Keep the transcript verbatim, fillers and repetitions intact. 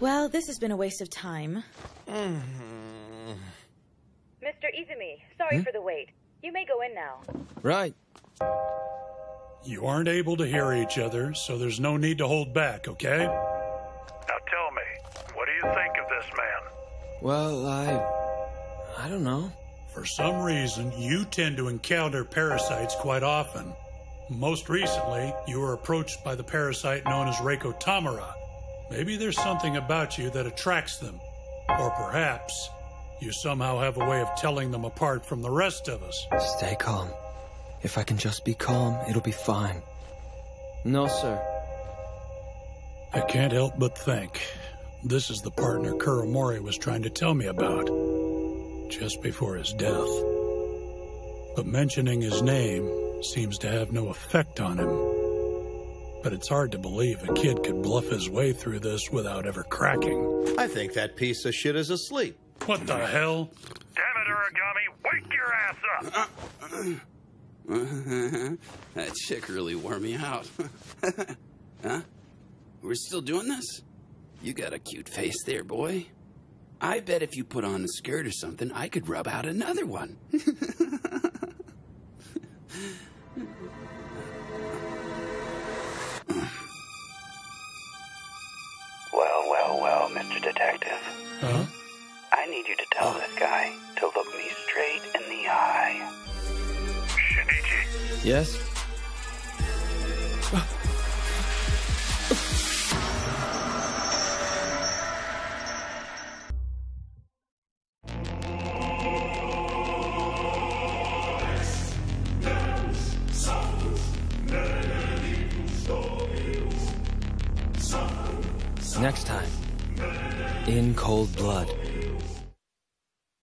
Well, this has been a waste of time. Mm-hmm. Mister Izumi, sorry Hmm? for the wait. You may go in now. Right. You aren't able to hear each other, so there's no need to hold back, okay? Now tell me, what do you think of this man? Well, I... I don't know. For some reason, you tend to encounter parasites quite often. Most recently, you were approached by the parasite known as Reiko Tamara. Maybe there's something about you that attracts them. Or perhaps, you somehow have a way of telling them apart from the rest of us. Stay calm. If I can just be calm, it'll be fine. No, sir. I can't help but think this is the partner Kuromori was trying to tell me about just before his death. But mentioning his name seems to have no effect on him. But it's hard to believe a kid could bluff his way through this without ever cracking. I think that piece of shit is asleep. What the hell? Damn it, Origami, wake your ass up! That chick really wore me out. Huh? We're still doing this? You got a cute face there, boy. I bet if you put on a skirt or something, I could rub out another one. Well, well, well, Mister Detective. Huh? I need you to tell this guy to look me straight in the eye. Shinichi, Yes? Next time, in cold blood.